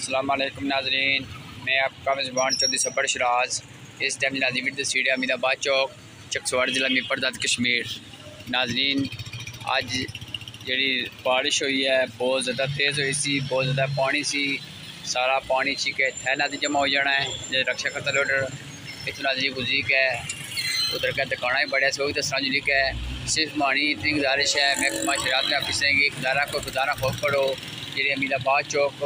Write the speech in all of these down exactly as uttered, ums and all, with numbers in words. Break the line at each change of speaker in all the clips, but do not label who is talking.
अस्सलाम वालेकुम नाज़रीन, मैं आपका मेज़बान चौधरी सबर शराज। इस टाइम नाजी विद सीढ़ी अमीनाबाद चौक चकसवाड़ जिला मीरपुर कश्मीर। नाज़रीन अज जी बारिश हुई है बहुत ज़्यादा तेज़ हुई सी, बहुत ज़्यादा पानी सी, सारा पानी सी के थैला जमा हो जाना है। जो रक्षा करता लोडर इतना नाजरी गुजरी है उधर का दुकाना भी बढ़िया से वही दसना जुली है। सिर्फ मानी इतनी गुजारिश है महकमा शराब में ऑफिस की खुदारा को खुदारा खोल करो जी अमीनाबाद चौक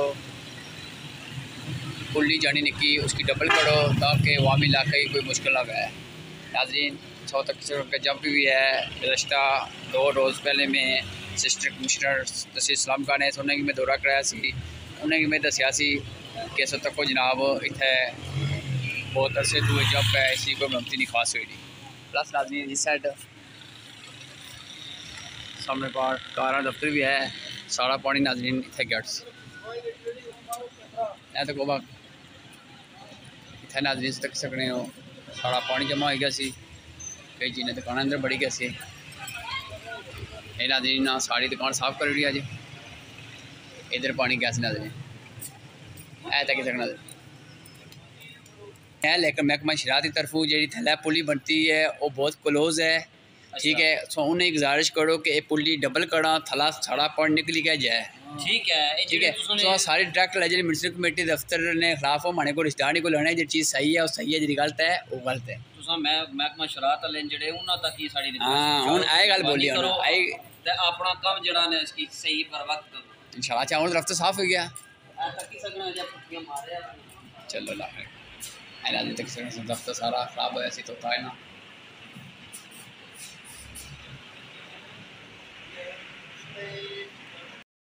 पुली जानी निकी उसकी डबल करो ताकि वामी इलाके की कोई मुश्किल ना गए। नाज़रीन सौ तक का जंप भी है रिश्ता दो रोज़ पहले में सिस्टर कमिश्नर तहसील इस्लाम खान ने उन्हें मैं दौरा कराया सी, उन्हें मैं दसिया सी कि सौ तक जनाब इतने बहुत अरसे तू जंप है इसी कोई ममती नहीं खास हुई। प्लस नाज़रीन इस साइड सामने पार कारा दफ्तर भी है, सारा पानी नाज़रीन इतने गट्स तो गोबा इतने नाज़रीन तक सकने हो सारा पानी जमा हो गया सी, कई चीज़ें दुकान अंदर बड़ी गया सी। ये नाज़रीन ना सारी दुकान साफ कर दी अज, इधर पानी गया नाज़रीन ऐ तक सकना है। लेकिन महकमा शरात की तरफों जी थैला पुली बनती है वो बहुत क्लोज है, ठीक है। सो उन्हें गुजारिश करो कि पुली डबल करा थला साड़ा पानी निकली गया जाए, ठीक है ठीक है। सो सारी डायरेक्ट लै जी म्यूनसिपल कमेटी दफ्तर ने खिलाफ हो माने को रिश्तेदार को लेना जी चीज़ सही है वो सही है, जी गलत है वो गलत है।
महकमा शरात वाले जेडे उन्हां तक ही साडी
हां हुन आई गल बोली हुन आई
ते अपना काम जेड़ा ने इसकी सही पर वक्त करो
इंशाल्लाह। अच्छा हुन रफ्ता साफ हो गया
आ तक सकना जब पुट्टियां मारे
चलो ला ऐना तक सकना दफ्तर सारा खराब होया सी तो था ना।